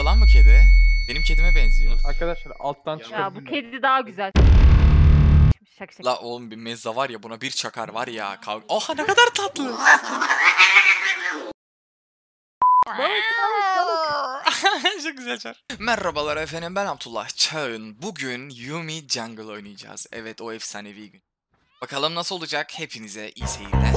lan bu kedi. Benim kedime benziyor. Arkadaşlar alttan çıkabilir. Ya bu kedi daha güzel. Şaka şaka. La oğlum bir mezza var ya, buna bir çakar var ya. Oha ne kadar tatlı. Çok güzel çar. Merhabalar efendim, ben Abdullah Çağın. Bugün Yuumi Jungle oynayacağız. Evet, o efsanevi gün. Bakalım nasıl olacak, hepinize iyi seyirler.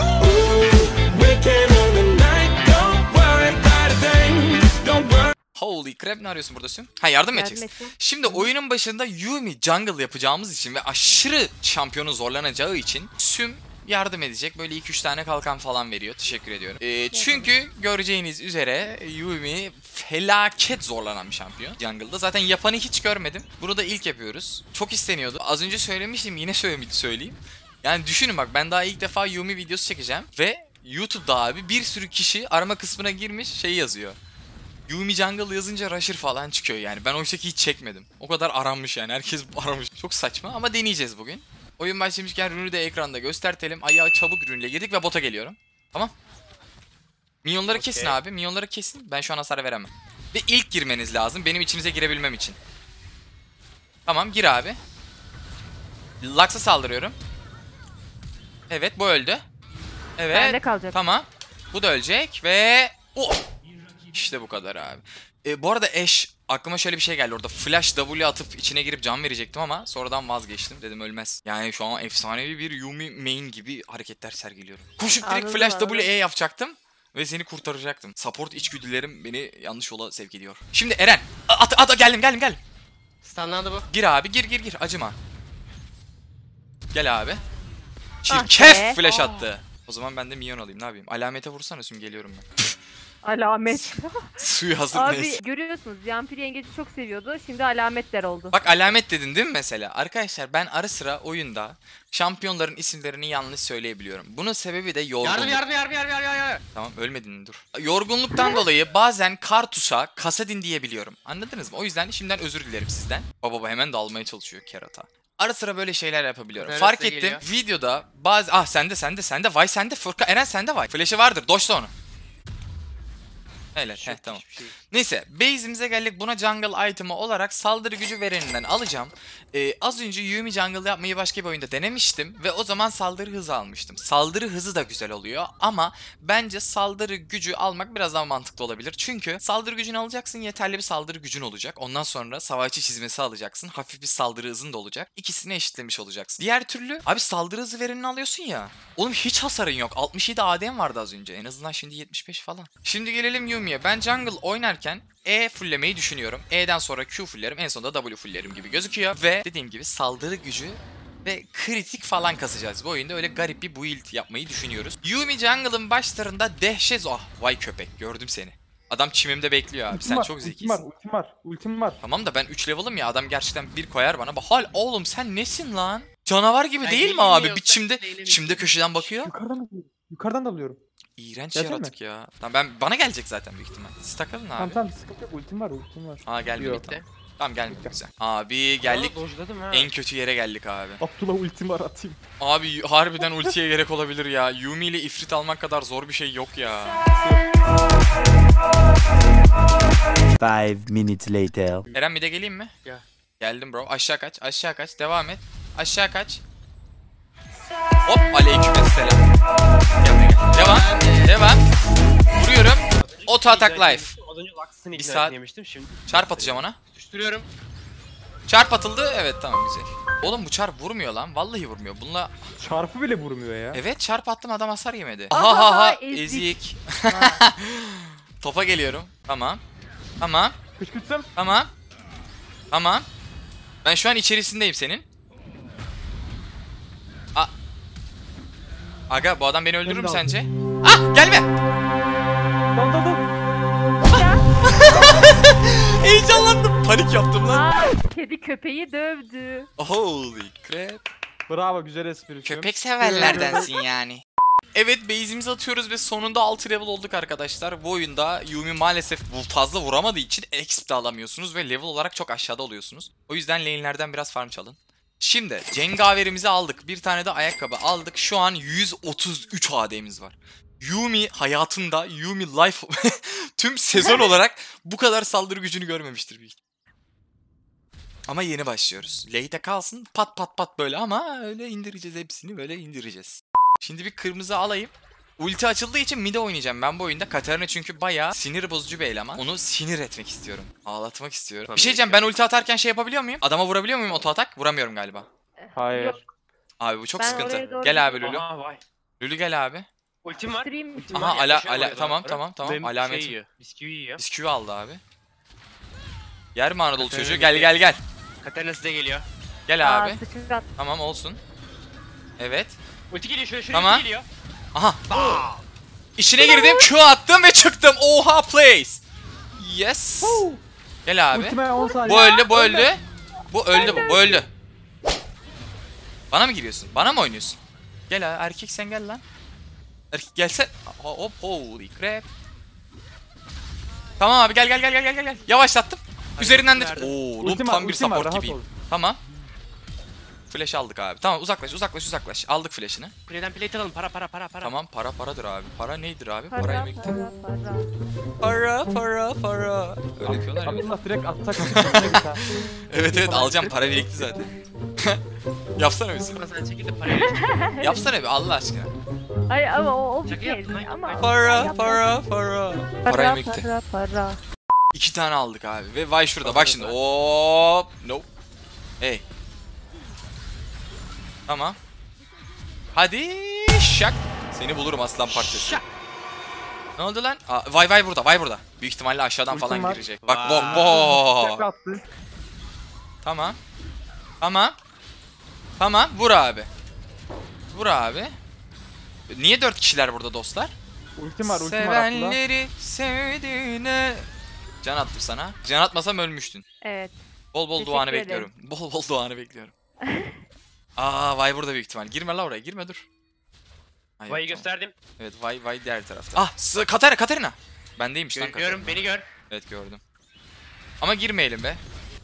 Holy crap, ne arıyorsun burada Süm? Ha, yardım mı edeceksin? Şimdi oyunun başında Yuumi Jungle yapacağımız için ve aşırı şampiyonu zorlanacağı için Süm yardım edecek. Böyle 2-3 tane kalkan falan veriyor. Teşekkür ediyorum. Çünkü göreceğiniz üzere Yuumi felaket zorlanan bir şampiyon Jungle'da. Zaten yapanı hiç görmedim. Bunu da ilk yapıyoruz. Çok isteniyordu. Az önce söylemiştim, yine söyleyeyim. Yani düşünün bak, ben daha ilk defa Yuumi videosu çekeceğim ve YouTube'da abi bir sürü kişi arama kısmına girmiş şey yazıyor. Yuumi Jungle yazınca Rusher falan çıkıyor yani. Ben oysa ki hiç çekmedim. O kadar aranmış yani. Herkes aramış. Çok saçma ama deneyeceğiz bugün. Oyun başlamışken rünü de ekranda göstertelim. Ayağı çabuk rünle girdik ve bota geliyorum. Tamam. Minyonları kesin abi. Minyonları kesin. Ben şu an hasar veremem. Ve ilk girmeniz lazım. Benim içinize girebilmem için. Tamam, gir abi. Lux'a saldırıyorum. Evet, bu öldü. Evet. Bende kalacak. Tamam. Bu da ölecek ve... Oh! İşte bu kadar abi. Bu arada Ashe, aklıma şöyle bir şey geldi orada. Flash W atıp içine girip can verecektim ama sonradan vazgeçtim. Dedim ölmez. Yani şu an efsanevi bir Yuumi main gibi hareketler sergiliyorum. Koşup direkt Anladım, Flash anladım. W yapacaktım. Ve seni kurtaracaktım. Support içgüdülerim beni yanlış yola sevk ediyor. Şimdi Eren. Geldim. Standlandı bu. Gir abi, gir. Acıma. Gel abi. Ah Çirkef be. flash attı. O zaman ben de minyon alayım, ne yapayım? Alamete vursana Süm, geliyorum ben. Alamet. Suyu hazır, Abi neyse. görüyorsunuz, Yampir yengeci çok seviyordu. Şimdi alametler oldu. Bak, alamet dedin değil mi mesela? Arkadaşlar ben ara sıra oyunda şampiyonların isimlerini yanlış söyleyebiliyorum. Bunun sebebi de yorgunluk. Yardım. Tamam, ölmedin, dur. Yorgunluktan dolayı bazen Kartus'a Kasadin diyebiliyorum. Anladınız mı? O yüzden şimdiden özür dilerim sizden. Baba hemen dalmaya çalışıyor kerata. Ara sıra böyle şeyler yapabiliyorum. Neresi Fark ettim geliyor? videoda bazı... Ah, sende. Vay sende. Furkan, Eren sende vay. Flash'ı vardır. Doşla onu. Helal. Tamam. Neyse, base'imize geldik. Buna jungle item'ı olarak saldırı gücü vereninden alacağım. Az önce Yuumi jungle yapmayı başka bir oyunda denemiştim ve o zaman saldırı hızı almıştım. Saldırı hızı da güzel oluyor ama bence saldırı gücü almak biraz daha mantıklı olabilir. Çünkü saldırı gücünü alacaksın, yeterli bir saldırı gücün olacak. Ondan sonra savaşçı çizmesi alacaksın. Hafif bir saldırı hızın da olacak. İkisini eşitlemiş olacaksın. Diğer türlü abi saldırı hızı verenini alıyorsun ya. Oğlum hiç hasarın yok. 67 AD'm vardı az önce. En azından şimdi 75 falan. Şimdi gelelim Yuumi'ye. Ben jungle oynarken E fulllemeyi düşünüyorum. E'den sonra Q fullerim. En sonunda W fullerim gibi gözüküyor. Ve dediğim gibi saldırı gücü ve kritik falan kasacağız. Bu oyunda öyle garip bir build yapmayı düşünüyoruz. Yuumi jungle'ın başlarında dehşet... Ah, vay köpek, gördüm seni. Adam çimimde bekliyor abi. Sen çok zekisin. Ultim var. Tamam da ben 3 level'ım ya. Adam gerçekten bir koyar bana. Hal oğlum sen nesin lan? Canavar gibi Ben değil mi değilim abi? ya, Bir sen değilim. çimde köşeden bakıyor. Yukarıdan da alıyorum. İğrenç Gerçekten yaratık ya. Tamam, bana gelecek zaten büyük ihtimal. Siz takılın abi. Tamam sıkıntı yok. Ultim var. Aa, gelmedi. Yok. Tamam gelmedi, güzel. Abi geldik. Dojladım ha. En kötü yere geldik abi. Abdullah ultim var, atayım. Abi harbiden ultiye gerek olabilir ya. Yuumi ile ifrit almak kadar zor bir şey yok ya. 5 minutes later. Eren bir de geleyim mi? Gel. Geldim bro. Aşağı kaç. Devam et. Aşağı kaç. Hop, aleykümselam. Gel. Devam. Vuruyorum. Auto attack life. Az önce Lux'ın Bir ignite saat- yemiştim şimdi. Çarp atacağım ona. Tutuşturuyorum. Çarp atıldı. Evet, tamam, güzel. Oğlum bu çarp vurmuyor lan. Vallahi vurmuyor. Bununla... Çarpı bile vurmuyor ya. Evet, çarp attım, adam hasar yemedi. Ahaha, Ezik. Topa geliyorum. Tamam. Kışkırttım. Tamam. Ben şu an içerisindeyim senin. Aga, bu adam beni öldürür mü Beni de sence? Ah, gelme. Dal. Heyecanlandım. Panik yaptım lan. Aa, kedi köpeği dövdü. Holy crap. Bravo, güzel espri. Köpek severlerdensin yani. Evet, base'imizi atıyoruz ve sonunda 6 level olduk arkadaşlar. Bu oyunda Yuumi maalesef fazla vuramadığı için exp de alamıyorsunuz ve level olarak çok aşağıda oluyorsunuz. O yüzden lane'lerden biraz farm çalın. Şimdi cengaverimizi aldık. Bir tane de ayakkabı aldık. Şu an 133 AD'miz var. Yumi hayatında, Yumi life tüm sezon olarak bu kadar saldırı gücünü görmemiştir büyük. Ama yeni başlıyoruz. Late'e kalsın pat pat pat böyle ama öyle indireceğiz hepsini, böyle indireceğiz. Şimdi bir kırmızı alayım. Ulti açıldığı için mid'e oynayacağım ben bu oyunda. Katarina çünkü bayağı sinir bozucu bir eleman. Onu sinir etmek istiyorum. Ağlatmak istiyorum. Bir şey diyeceğim, ben ulti atarken şey yapabiliyor muyum? Adama vurabiliyor muyum oto atak? Vuramıyorum galiba. Hayır. Yok. Abi bu çok Ben oraya sıkıntı. doğru Gel abi Lulu. Aha vay. Lulu gel abi. Ultim var. Süreyim mi? Aha Yaklaşıyorum oraya tamam doğru. tamam tamam Benim alamet. Şey yiyor. Bisküvi yiyor. Bisküvi aldı abi. Yer mi Anadolu çocuğu? Katarina Gel gel gel. Katarina size geliyor. Gel abi. Sıçrat. Tamam olsun. Evet. Ulti geliyor şuraya Tamam. ulti geliyor. Aha. İçine girdim, Q attım ve çıktım. Oha place. Yes. Gel abi. Ultime 10 saniye. Bu öldü, bu öldü. Bu öldü, bu öldü. Bana mı giriyorsun? Bana mı oynuyorsun? Gel abi, erkek sen gel lan. Erkek gelse. Hop, holy crap. Tamam abi, gel gel gel gel gel gel. Yavaşlattım. Üzerinden de. verdim. Oo, Ultim tam var, bir ultim var, support rahat gibiyim. ol. Tamam. Flash aldık abi. Tamam, uzaklaş uzaklaş uzaklaş. Aldık flash'ını. Kuleden plate alalım. Para. Tamam, para paradır abi. Para nedir abi? Para Para yemektir. para. Para. Öyle yapıyorlar ya. Abdullah direkt atsak. Evet alacağım, para birikti zaten. Yapsana bir Ama sen çekil de parayı ver. Yapsana bir Allah aşkına. Ay ama o bir Şaka şey. yaptın lan. Ama Para. Para para yemekti. para. 2 tane aldık abi ve vay şurada bak şimdi. Hop. Nope. Hey. Tamam. Hadi şak. Seni bulurum aslan parçası. Ne oldu lan? Aa, vay burada. Büyük ihtimalle aşağıdan Ultim falan var. girecek. Bak Vay. bombo. attı. Tamam vur abi. Niye 4 kişiler burada dostlar? Ultim var Abdullah. Sevenleri sevdiğine. Can attım sana. Can atmasam ölmüştün. Evet. Bol Teşekkür duanı ederim. bekliyorum. Bol duanı bekliyorum. Aa vay burada büyük ihtimal. Girme la oraya, girme dur. Ay, Vay'ı tamam. gösterdim. Evet vay diğer tarafta. Ah Katarina. Bendeymiş lan Katarina. Görüyorum beni gör. Evet gördüm. Ama girmeyelim be.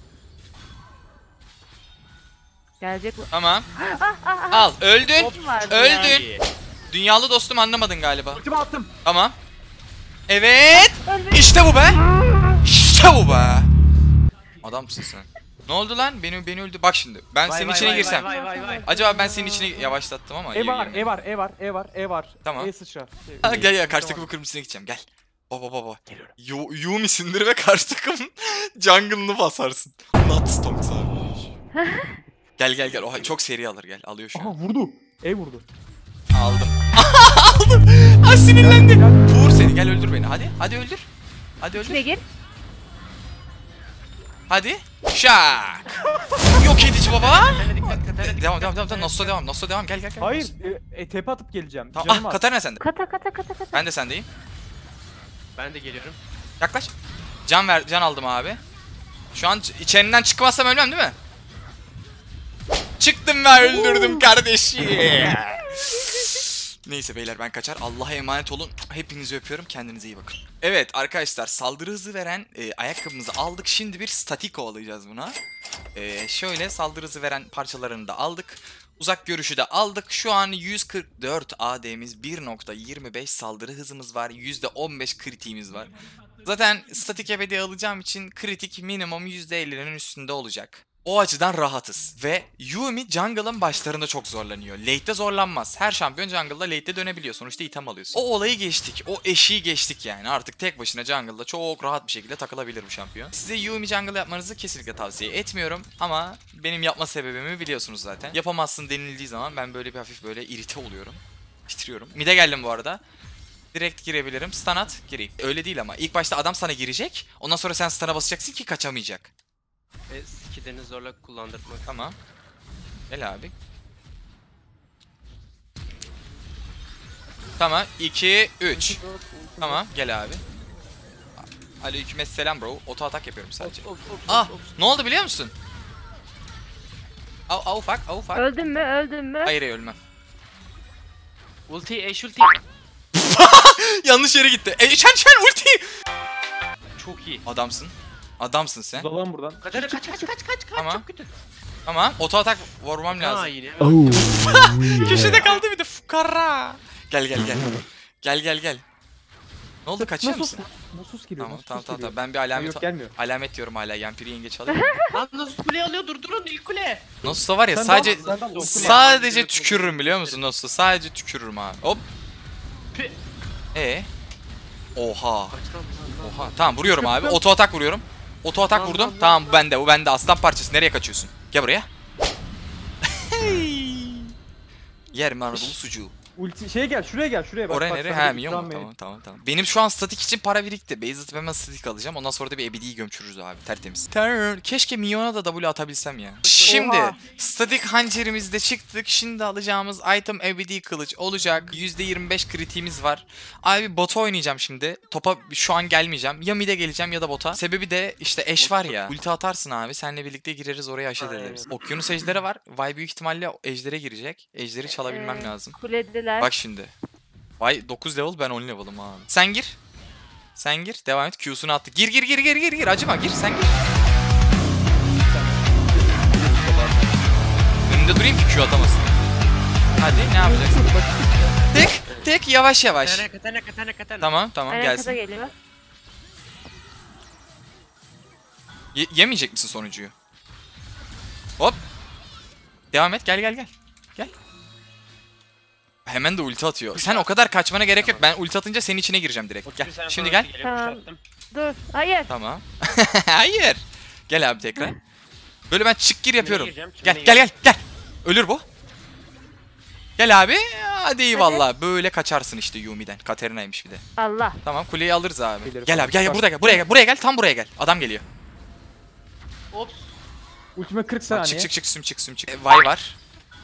Gelecek mi? Tamam. Al öldün. Hop var. Öldün. İyi. Dünyalı dostum anlamadın galiba. Ultime attım. Tamam. Evet. İşte bu be. Adamsın sen. Ne oldu lan? Beni öldü. Bak şimdi. Ben senin içine girsem. Vay. Acaba ben senin içine yavaşlattım ama. E var, iyi. E var. Tamam. E sıçra. Ha, gel karşı takımın kırmızısına gideceğim. Gel. Baba. Yumi'sindir ve karşı takım jungle'ını basarsın. Not Stonks abi. Gel. Oha, çok seri alır gel. Alıyor şu Aha an. vurdu. E vurdu. Aldım. Ay sinirlendim. Vur seni, gel öldür beni. Hadi öldür. İçine gir. Hadi. Şak. Yok edici baba. Katarina dikkat. Katarina dikkat. Devam. Nasıl devam. Gel. Hayır. Tepe atıp geleceğim. Tamam. Canım Ah az. Katarina sende. Kata. Ben de sendeyim. Ben de geliyorum. Yaklaş. Can aldım abi. Şu an içerinden çıkmazsam ölmem değil mi? Çıktım ve öldürdüm kardeşi. Neyse beyler ben kaçar. Allah'a emanet olun. Hepinizi öpüyorum. Kendinize iyi bakın. Evet arkadaşlar saldırı hızı veren ayakkabımızı aldık. Şimdi bir statik kovalayacağız buna. Şöyle saldırı hızı veren parçalarını da aldık. Uzak görüşü de aldık. Şu an 144 AD'miz, 1.25 saldırı hızımız var. %15 kritiğimiz var. Zaten statik ebedi alacağım için kritik minimum %50'nin üstünde olacak. O açıdan rahatız. Ve Yumi jungle'ın başlarında çok zorlanıyor. Late'de zorlanmaz. Her şampiyon jungle'da late'de dönebiliyor. Sonuçta item alıyorsun. O olayı geçtik. O eşiği geçtik yani. Artık tek başına jungle'da çok rahat bir şekilde takılabilir bu şampiyon. Size Yumi jungle yapmanızı kesinlikle tavsiye etmiyorum. Ama benim yapma sebebimi biliyorsunuz zaten. Yapamazsın denildiği zaman ben böyle bir hafif böyle irite oluyorum. Titriyorum. Mid'e geldim bu arada. Direkt girebilirim. Stun at, gireyim. Öyle değil ama. İlk başta adam sana girecek. Ondan sonra sen stun'a basacaksın ki kaçamayacak. Skillerini zorla kullandırmak. Tamam. Gel abi. Tamam. 2, 3. Tamam. Gel abi. Aleykümselam bro. Oto atak yapıyorum sadece. Ah! Ne oldu biliyor musun? Au fuck. Öldün mü? Hayır ölmem. Ulti, ulti. Yanlış yere gitti. Şen ulti! Çok iyi. Adamsın sen. Uzalan buradan. Katarina kaç. Tamam. Çok kötü. Tamam. Oto atak vurmam lazım. Yine. Oh, Köşede kaldı bir de fukara. Gel. Gel gel gel. Ne oldu, kaçıyor Nasus. musun? Nasus geliyor. Tamam Nasus tamam tamam. geliyor. Ben bir Yok gelmiyor. alamet diyorum hala. Yampiri yengeç alayım. Lan nasıl kule alıyor, durdurun ilk kule. Nasılsa var ya Sen sadece de al, sen de al. sadece tükürürüm biliyor musun Nasılsa? Sadece tükürürüm abi. Hop. Pi- Oha. Kaç lan? Oha. Tamam vuruyorum abi. Oto atak vuruyorum. Oto atak Lan, vurdum. lan, Tamam lan. bu bende. Bu bende. Aslan parçası. Nereye kaçıyorsun? Gel buraya. Yerim Anadolu sucuğu. Ulti şeye gel, şuraya gel, şuraya bak. Oraya bak, nereye? sana Ha bir milyon ikram mu? vereyim. Tamam tamam. Benim şu an statik için para birikti. Base atıp hemen statik alacağım. Ondan sonra da bir ebediyi gömçürürüz abi. Tertemiz. Keşke milyona da W atabilsem ya. Şimdi Oha. statik hançerimizde çıktık. Şimdi alacağımız item ebedi kılıç olacak. %25 kritiğimiz var. Abi bota oynayacağım şimdi. Topa şu an gelmeyeceğim. Ya mid'e geleceğim ya da bota. Sebebi de işte Ashe var ya. Ulti atarsın abi. Seninle birlikte gireriz oraya aşet Aynen. ederiz. Okyanus ejderi var. Vay büyük ihtimalle ejder'e girecek. Ejderi çalabilmem lazım. Kulediler. Bak şimdi. Vay 9 level ben 10 level'ım abi. Sen gir. Sen gir. Devam et. Q'sunu attı. Gir gir gir gir gir gir. Acıma gir sen gir. Önünde durayım ki Q atamasın. Hadi ne yapacak? Tek tek yavaş yavaş. Katana. Tamam tamam Aynen kata gelsin. geliyor. Yemeyecek misin sonuncuyu? Hop. Devam et. Gel gel gel. Gel. Hemen de ulti atıyor. Sen o kadar kaçmana gerek yok. Ben ulti atınca senin içine gireceğim direkt. Gel. Şimdi gel. Tamam. Dur. Hayır. Tamam. Hayır. Gel abi tekrar. Böyle ben çık gir yapıyorum. gireceğim, Gel çimene gel gel gel. Ölür bu. Gel abi. Hadi eyvallah. Böyle kaçarsın işte Yumi'den. Katerina'ymış bir de. Allah. Tamam kuleyi alırız abi. Gelir Gel falan. abi gel burada gel. Buraya gel. Buraya gel. Tam buraya gel. Adam geliyor. Ops. Ultime 40 Bak, saniye. çık çık çık süm çık. Vay var.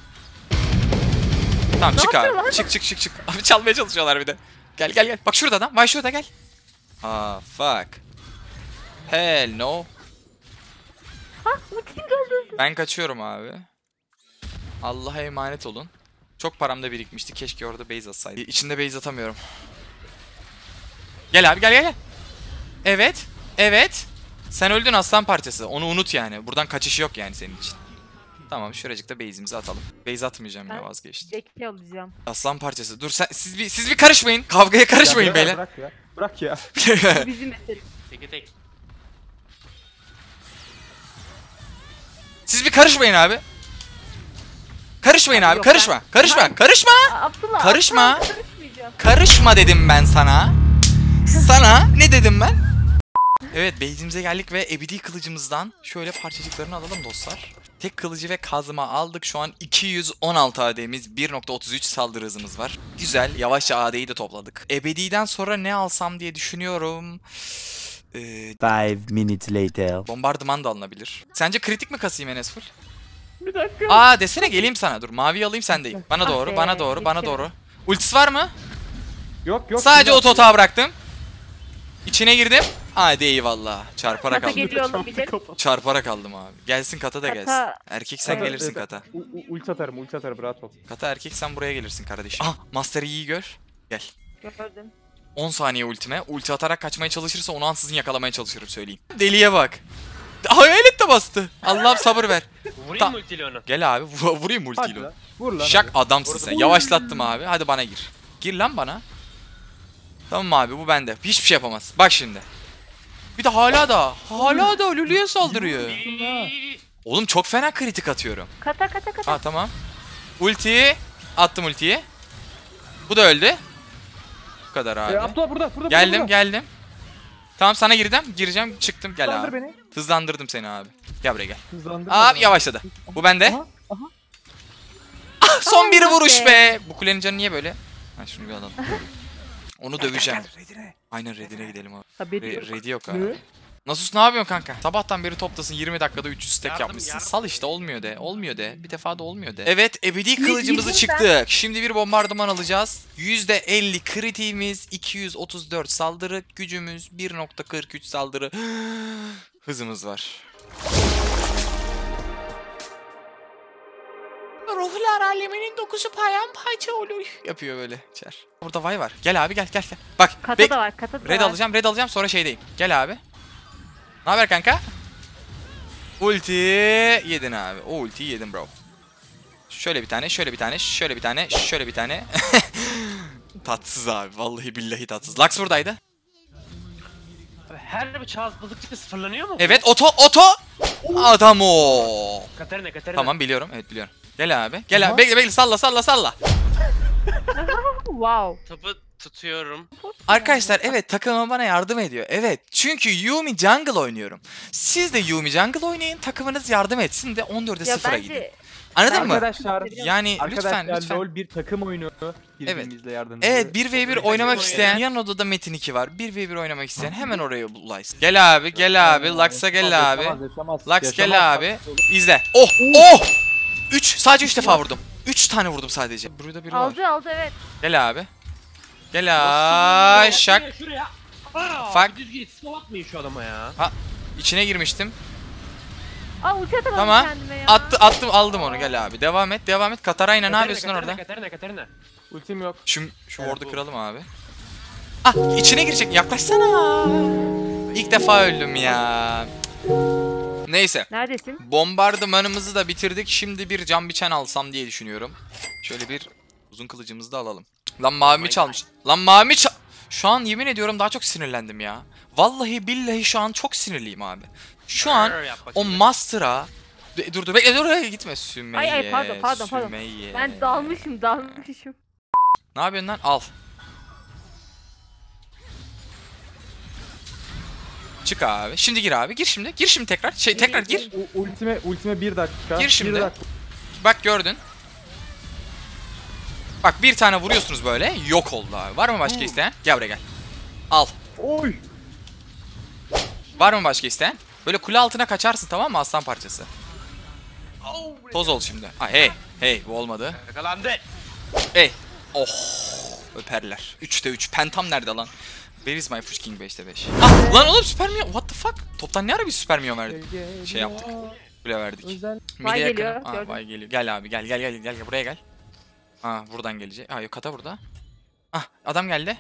Tamam çık yapıyor abi. lan? Çık. Abi çalmaya çalışıyorlar bir de. Gel gel gel. Bak şurada adam. Vay şurada gel. Fuck. Hell no. Ha ultim geldi. Ben kaçıyorum abi. Allah'a emanet olun. Çok param da birikmişti. Keşke orada base atsaydım. İçinde base atamıyorum. Gel abi gel. Evet. Evet. Sen öldün aslan parçası. Onu unut yani. Buradan kaçış yok yani senin için. Tamam şuracıkta base'imizi atalım. Base atmayacağım ya Ben- vazgeçtim. Bekle alacağım. Aslan parçası. Dur siz bir karışmayın. Kavgaya karışmayın Ya, beyler. Bırak ya. Bırak ya. Bu bizim meselemiz. Tek. Siz bir karışmayın abi. Karışmayın abi. Yok, Karışma. ben- Karışma. Karışma. Abdullah. Karışma. Abdullah, karışmayacağım. Karışma dedim ben sana. Sana ne dedim ben? Evet base'imize geldik ve ebedi kılıcımızdan şöyle parçacıklarını alalım dostlar. Tek kılıcı ve kazma aldık. Şu an 216 AD'miz, 1.33 saldırı hızımız var. Güzel. Yavaşça AD'yi de topladık. Ebedi'den sonra ne alsam diye düşünüyorum. 5 minutes later. Bombardıman da alınabilir. Sence kritik mi kasayım Enes full? Bir dakika. Aa desene geleyim sana. Dur mavi alayım sendeyim. Bana Ah doğru, be, bana doğru, bana yetişemedim. doğru. Ultisi var mı? Yok. Sadece yok. o totağı bıraktım. İçine girdim. Hadi eyvallah. Çarparak Kata aldım. geliyor olabilir. Çarparak aldım abi. Gelsin kata da Kata- gelsin. Erkek sen Kata- gelirsin evet. kata. Ulti atarım rahat ol. Kata erkek sen buraya gelirsin kardeşim. Ah Master Yi'yi gör. Gel. Gördüm. 10 saniye ultime. Ulti atarak kaçmaya çalışırsa onu ansızın yakalamaya çalışırım söyleyeyim. Deliye bak. Hayalet de bastı. Allah'ım sabır ver. Vurayım mı ultiyle onu? Gel abi vurayım Hadi ultiyle. lan. Vur lan. Şak hadi. adamsın sen. Yavaşlattım abi. Hadi bana gir. Gir lan bana. Tamam abi bu bende. Hiçbir şey yapamaz. Bak şimdi. Bir de hala da Lulu'ya saldırıyor. Oğlum çok fena kritik atıyorum. Kata. Ha tamam. Ultiyi attım ultiyi. Bu da öldü. Bu kadar abi. Abdullah burada. Geldim. Tamam sana gireceğim çıktım gel Hızlandır abi. beni. Hızlandırdım seni abi. Gel buraya gel. Hızlandır. Abi yavaşladı. Bu bende. Aha. Ah, son bir Allah vuruş be. be. Bu kulenin canı niye böyle? Ha şunu bir alalım. Onu döveceğim. Aynen redine gidelim abi. Haberi yok. Redi yok abi. Ne? Nasus ne yapıyorsun kanka? Sabahtan beri toptasın 20 dakikada 300 stack Yardım, yapmışsın. yardım. Sal işte olmuyor de. Olmuyor de. Bir defa da olmuyor de. Evet ebedi kılıcımızı ben? çıktık. Şimdi bir bombardıman alacağız. %50 kritiğimiz, 234 saldırı gücümüz, 1.43 saldırı hızımız var. Ruhlar aleminin dokusu paramparça olur. Yapıyor böyle içer. Burada vay var. Gel abi gel. Bak. Kata da var. Kata da Red var. alacağım sonra şeydeyim. Gel abi. Ne haber kanka? Ulti yedin abi. O ultiyi yedin bro. Şöyle bir tane. Tatsız abi. Vallahi billahi tatsız. Lux buradaydı. Abi her bir çağız buldukça sıfırlanıyor mu? Evet oto. Adam o. Katarina. Tamam biliyorum. Evet biliyorum. Gel abi. Gel abi. Bekle salla. Wow. Topu tutuyorum. Arkadaşlar evet takımım bana yardım ediyor. Evet. Çünkü Yuumi jungle oynuyorum. Siz de Yuumi jungle oynayın. Takımınız yardım etsin de 14'e Ya 0'a gidin. bence Anladın mı? Arkadaşlar. Yani Arkadaşlar lütfen. LoL bir takım oyunu. Birbirimizle yardım Evet 1v1 oynamak isteyen yan odada Metin 2 var. 1v1 oynamak isteyen hemen oraya ulaysın. Gel abi. Lux'a gel abi. Lux gel abi. İzle. Oh! 3 sadece 3 defa vurdum. 3 tane vurdum sadece. Burada biri var. aldı evet. Gel abi. Gel şak. Şuraya. Fuck. Düzgün smoke atmayın şu adama ya. İçine girmiştim. Aa ulti atamadım Tamam. kendime ya. Attım aldım onu gel abi. Devam et. Katarina ne yapıyorsun orada? Katarina. Ultim yok. Şu ward'u kıralım abi. Ah içine girecek. Yaklaşsana. İlk defa öldüm ya. Neyse. Neredesin? Bombardımanımızı da bitirdik. Şimdi bir cam biçen alsam diye düşünüyorum. Şöyle bir uzun kılıcımızı da alalım. Lan mavimi çalmış. Şu an yemin ediyorum daha çok sinirlendim ya. Vallahi billahi şu an çok sinirliyim abi. Şu an o Master'a... Dur bekle gitme Sümeyye. Ay, pardon. Sümeyye. Ben dalmışım. Ne yapıyorsun lan? Al. Çık abi. Şimdi gir abi. Gir şimdi tekrar. Tekrar gir. Ultime 1 dakika. Gir şimdi. 1 dakika. Bak gördün. Bak bir tane vuruyorsunuz böyle. Yok oldu abi. Var mı başka isteyen? Gel buraya gel. Al. Oy. Var mı başka isteyen? Böyle kule altına kaçarsın tamam mı aslan parçası? Toz ol şimdi. Ha, hey bu olmadı. Yakalandı. Hey. Oh. Öperler. 3'te 3. Pentam nerede lan? Where is my fucking 5'te 5? Ah lan oğlum süper milyon. What the fuck? Toptan ne ara bir süper milyon verdik? Şey yaptık. Kule verdik. Vay Mide geliyor, yakınım. gördüm. Vay geliyor. Gel abi gel buraya gel. Ha buradan gelecek. Ha yok kata burada. Ah adam geldi.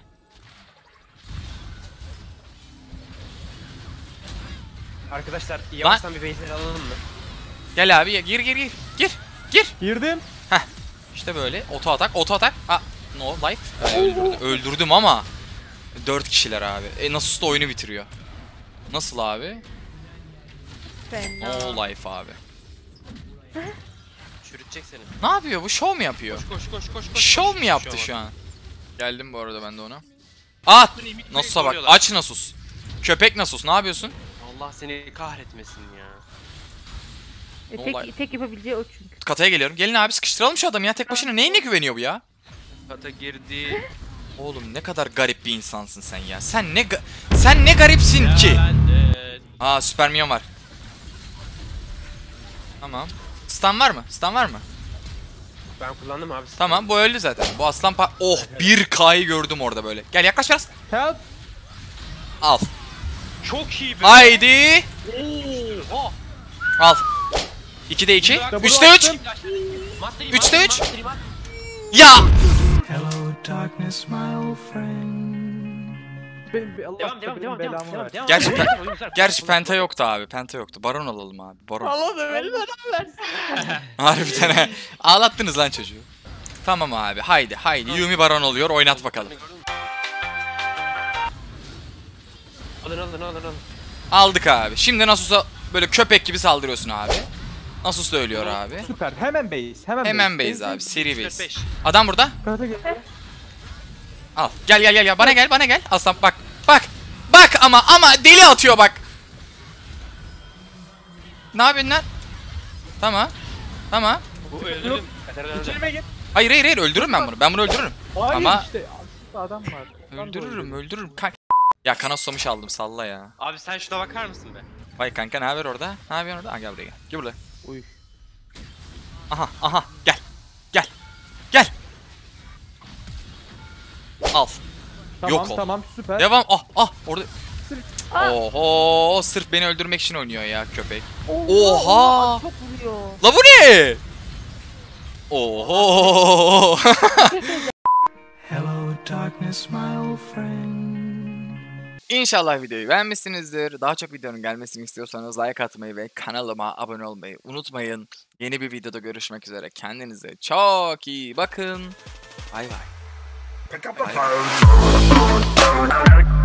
Arkadaşlar yavaştan bir base'leri alalım mı? Gel abi gir. Girdim. İşte böyle oto atak. Ah no life. Öldürdüm ama 4 kişiler abi. Nasus da oyunu bitiriyor. Nasıl abi? Fena. No life abi. Çürütecek seni. Ne yapıyor bu? Show mu yapıyor? Koş. Show mu yaptı şu an? Geldim bu arada ben de ona. At! Nasus'a bak. Aç Nasus. Köpek Nasus ne yapıyorsun? Allah seni kahretmesin ya. Tek yapabileceği o çünkü. Kataya geliyorum. Gelin abi sıkıştıralım şu adamı ya. Tek başına neyine güveniyor bu ya? Kata girdi. Oğlum ne kadar garip bir insansın sen ya. Sen ne garipsin ki? Aa süper minyon var. Tamam. Stun var mı? Ben kullandım abi. Tamam bu öldü zaten. Bu aslan oh 1K'yı gördüm orada böyle. Gel yaklaş biraz. Help. Al. Çok iyi be. Haydi. Oo. Al. 2'de 2. 3'te 3. 3'te 3. Ya. Hello, darkness, my old friend. Allah Devam. belamı ver. Gerçi penta yoktu abi. Penta yoktu. Baron alalım abi. Baron. Allah da beni versin. Harbiden he. Ağlattınız lan çocuğu. Tamam abi. Haydi. Yuumi Baron oluyor. Oynat bakalım. Alın. Aldık abi. Şimdi Nasus'a böyle köpek gibi saldırıyorsun abi. Nasus da ölüyor abi. Süper. Hemen base. Hemen base abi. Seri base. 45. Adam burada. Kata gel. Al. Gel. Bana gel. Aslan bak. Bak ama deli atıyor bak. Ne yapıyorsun lan? Tamam. Bu öldürdüm. Katarina öldü. İçerime git. Hayır öldürürüm ben bunu. Ben bunu öldürürüm. Hayır Ama- işte. Adam var. Öldürürüm. Ya kana susamış aldım salla ya. Abi sen şuna bakar mısın be? Vay kanka ne haber orada? Ne yapıyorsun orada? Gel buraya gel. Gel buraya. Uy. Aha. Gel. Al. Yok ol. Tamam süper. Devam. Orada. Ah. Oho, sırf beni öldürmek için oynuyor ya köpek. Oha. Oha! Çok vuruyor. La bu ne? Oho. Hello, darkness, my old friend. İnşallah videoyu beğenmişsinizdir. Daha çok videonun gelmesini istiyorsanız like atmayı ve kanalıma abone olmayı unutmayın. Yeni bir videoda görüşmek üzere. Kendinize çok iyi bakın. Bay bay. Pick up the phone.